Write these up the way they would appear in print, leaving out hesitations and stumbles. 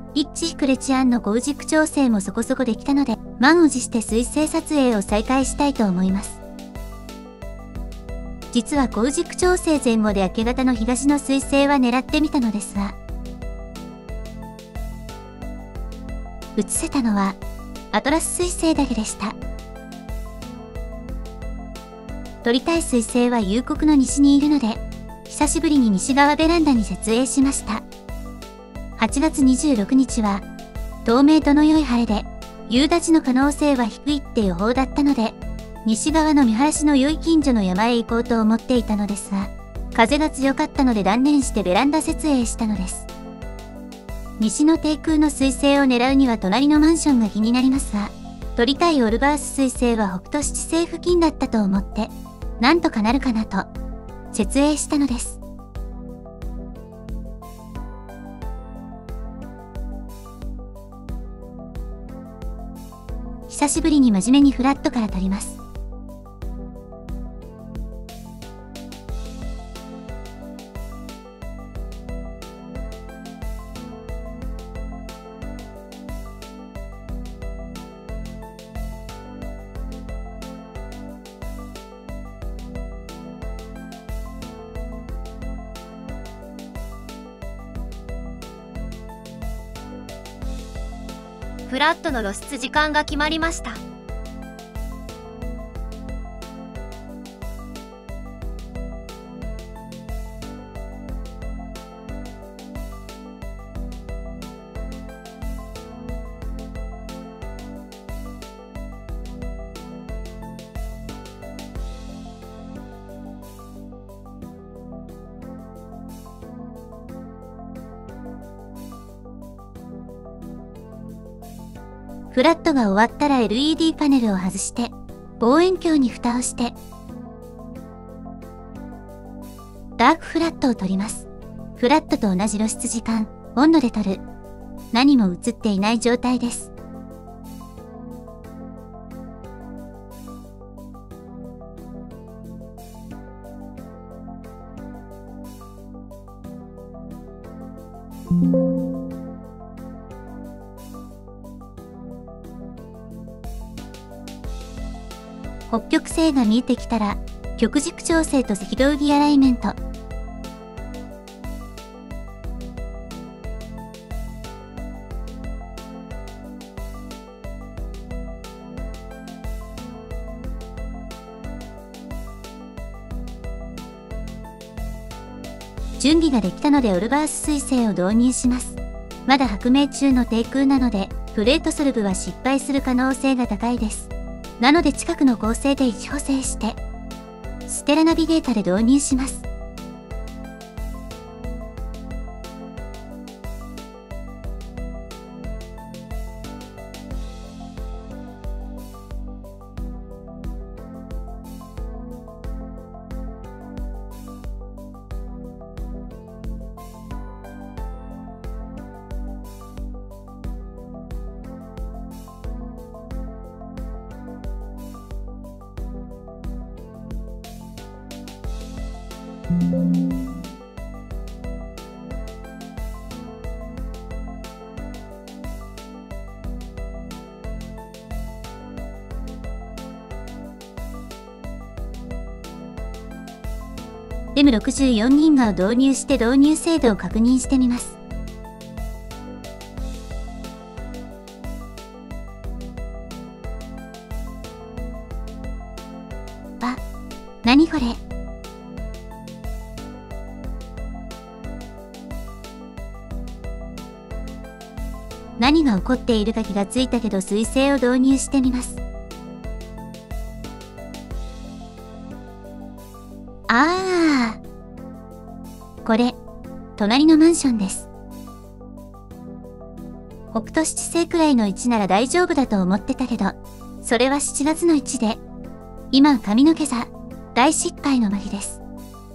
イッチ・ヒクレチアンの光軸調整もそこそこできたので、満を持して水星撮影を再開したいと思います。実は光軸調整前後で明け方の東の水星は狙ってみたのですが、映せたのはアトラス水星だけでした。撮りたい水星は夕刻の西にいるので、久しぶりに西側ベランダに設営しました。8月26日は、透明度の良い晴れで、夕立の可能性は低いって予報だったので、西側の見晴らしの良い近所の山へ行こうと思っていたのですが、風が強かったので断念してベランダ設営したのです。西の低空の水星を狙うには隣のマンションが気になりますが、撮りたいオルバース水星は北斗七星付近だったと思って、なんとかなるかなと、設営したのです。久しぶりに真面目にフラットから撮ります。 フラットの露出時間が決まりました。 フラットが終わったら LED パネルを外して、望遠鏡に蓋をして、ダークフラットを撮ります。フラットと同じ露出時間、温度で撮る。何も映っていない状態です。北極星が見えてきたら、極軸調整と赤道儀アライメント。準備ができたのでオルバース彗星を導入します。まだ薄明中の低空なので、プレートソルブは失敗する可能性が高いです。なので近くの恒星で位置補正して、ステラナビゲータで導入します。M64 銀河を導入して導入精度を確認してみます。あ、何これ。何が起こっているか気がついたけど彗星を導入してみます。これ、隣のマンションです。北斗七星くらいの位置なら大丈夫だと思ってたけど、それは7月の位置で、今は髪の毛座、大失敗の麻痺です。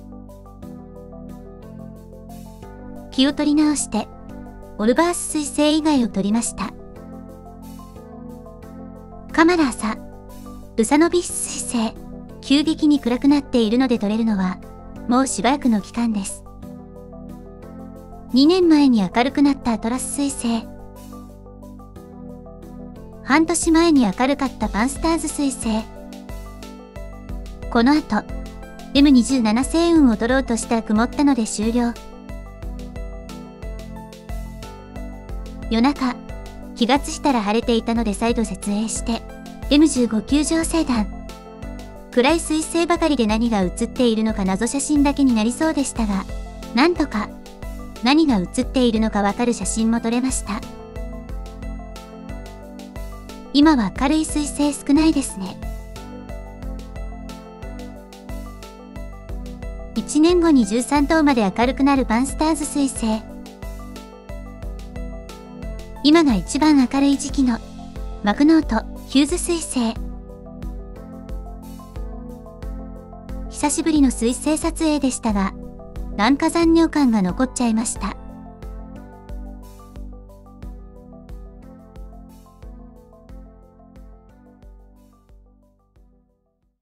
気を取り直して、オルバース彗星以外を撮りました。カマラーサ、ルサノビス彗星、急激に暗くなっているので撮れるのは、もうしばらくの期間です。2年前に明るくなったアトラス彗星、 半年前に明るかったパンスターズ彗星。この後、M27 星雲を撮ろうとしたら曇ったので終了。夜中、気がつしたら晴れていたので再度設営して、M15 球状星団。暗い彗星ばかりで何が写っているのか謎写真だけになりそうでしたが、なんとか、何が写っているのかわかる写真も撮れました。今は明るい彗星少ないですね。1年後に13頭まで明るくなるパンスターズ彗星。今が一番明るい時期のマクノート・ヒューズ彗星。久しぶりの彗星撮影でしたが、なんか残尿感が残っちゃいました。